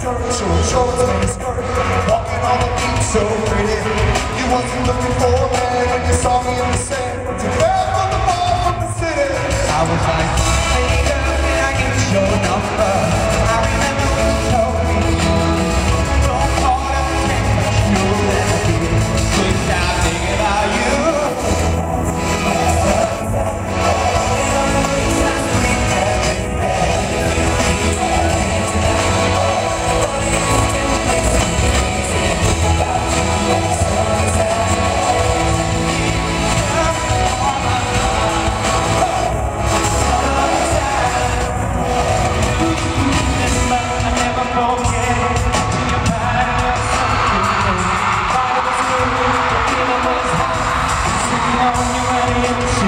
skirt, short shorts, mini skirt, walking on the beach so pretty. You wasn't looking for me when you saw me in the sand. But you fell from the ball from the city. I was like, hey girl, can I get your number? I remember when you told me don't call up the text, but you know that I did. Couldn't stop thinking about you.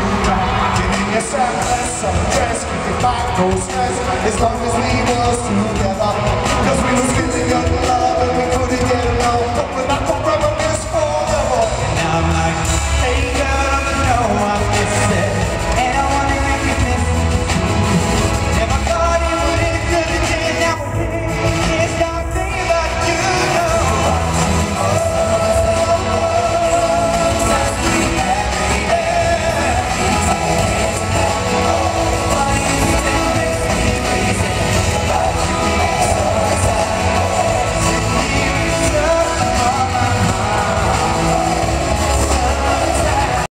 Some dress, keep your mind no stress, as long as we was two.